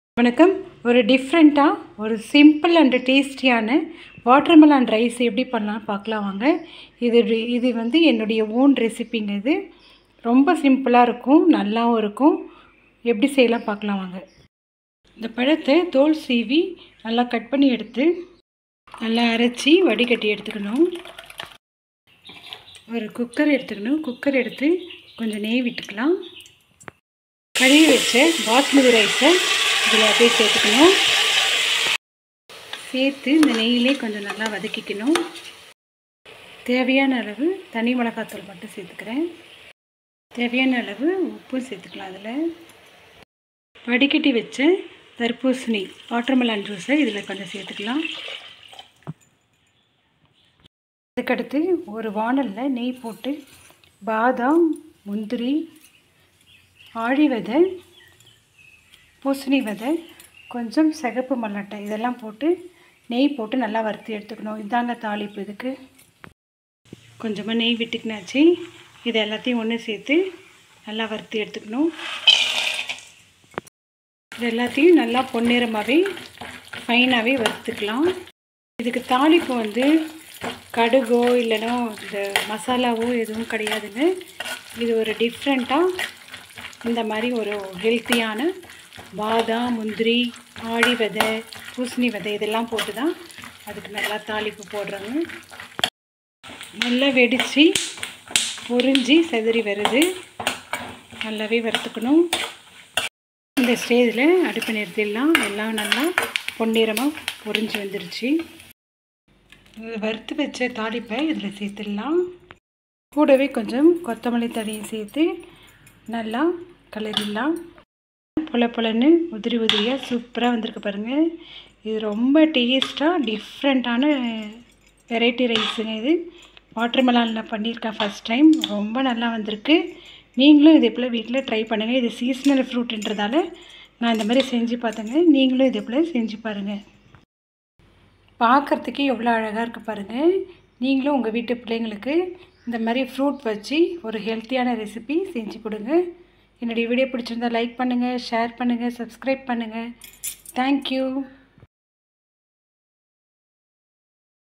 வணக்கம். ஒரு டிஃப்ரெண்ட்டாக ஒரு சிம்பிள் அண்ட் டேஸ்டியான வாட்டர்மெலன் ரைஸ் எப்படி பண்ணலாம் பார்க்கலாம் வாங்க. இது வந்து என்னுடைய ஓன் ரெசிபிங்க. இது ரொம்ப சிம்பிளாக இருக்கும், நல்லாவும் இருக்கும். எப்படி செய்யலாம் பார்க்கலாம் வாங்க. இந்த பழத்தை தோல் சீவி நல்லா கட் பண்ணி எடுத்து நல்லா அரைச்சி வடிகட்டி எடுத்துக்கணும். ஒரு குக்கர் எடுத்துக்கணும். குக்கர் எடுத்து கொஞ்சம் நெய் விட்டுக்கலாம். கழுவி வச்ச பாஸ்மதி ரைஸை இதில் அப்படியே சேர்த்துக்கணும். சேர்த்து இந்த நெய்யிலே கொஞ்சம் நல்லா வதக்கிக்கணும். தேவையான அளவு தனி மிளகாத்தூள் மட்டும் சேர்த்துக்கிறேன். தேவையான அளவு உப்பு சேர்த்துக்கலாம். அதில் வடிகட்டி வச்ச தர்பூசணி வாட்டர்மெலன் ஜூஸை இதில் கொஞ்சம் சேர்த்துக்கலாம். அதுக்கடுத்து ஒரு வாணலில் நெய் போட்டு பாதாம், முந்திரி, ஆழி விதை, பூசணி விதை, கொஞ்சம் சிகப்பு மல்லாட்டை இதெல்லாம் போட்டு நெய் போட்டு நல்லா வறுத்து எடுத்துக்கணும். இதாங்க தாளிப்பு. இதுக்கு கொஞ்சமாக நெய் விட்டுக்கினாச்சு. இது எல்லாத்தையும் ஒன்று சேர்த்து நல்லா வறுத்து எடுத்துக்கணும். இது எல்லாத்தையும் நல்லா பொன்னிறமாகவே ஃபைனாகவே வறுத்துக்கலாம். இதுக்கு தாளிப்பு வந்து கடுகோ இல்லைனா இந்த மசாலாவோ எதுவும் கிடையாதுங்க. இது ஒரு டிஃப்ரெண்ட்டாக இந்த மாதிரி ஒரு ஹெல்த்தியான பாதாம், முந்திரி, ஆழி விதை, பூசணி விதை இதெல்லாம் போட்டு தான் அதுக்கு நல்லா தாளிப்பு போடுறாங்க. நல்லா வெடித்து பொரிஞ்சு செதறி வருது. நல்லாவே வறுத்துக்கணும். இந்த ஸ்டேஜில் அடுப்பு நிறுத்திடலாம். எல்லாம் நல்லா பொன்னிறமாக பொரிஞ்சு வந்துருச்சு. வறுத்து வச்ச தாளிப்பை இதில் சேர்த்துடலாம். கூடவே கொஞ்சம் கொத்தமல்லி தழையை சேர்த்து நல்லா கலரிடலாம். பொலன்னு உதிரி உதிரியாக சூப்பராக வந்திருக்கு பாருங்கள். இது ரொம்ப டேஸ்ட்டாக டிஃப்ரெண்ட்டான வெரைட்டி ரைஸுங்க. இது வாட்டர்மெலனில் பண்ணியிருக்கேன் ஃபஸ்ட் டைம். ரொம்ப நல்லா வந்திருக்கு. நீங்களும் இதே போல் வீட்டில் ட்ரை பண்ணுங்கள். இது சீசனல் ஃப்ரூட்டுன்றதால நான் இந்த மாதிரி செஞ்சு பார்த்தேங்க. நீங்களும் இதே போல் செஞ்சு பாருங்கள். பார்க்குறதுக்கே எவ்வளோ அழகாக இருக்குது பாருங்கள். நீங்களும் உங்கள் வீட்டு பிள்ளைங்களுக்கு இந்த மாதிரி ஃப்ரூட் வச்சு ஒரு ஹெல்த்தியான ரெசிபி செஞ்சு கொடுங்க. என்னுடைய வீடியோ பிடிச்சிருந்தால் லைக் பண்ணுங்கள், ஷேர் பண்ணுங்கள், சப்ஸ்கிரைப் பண்ணுங்கள். தேங்க்யூ.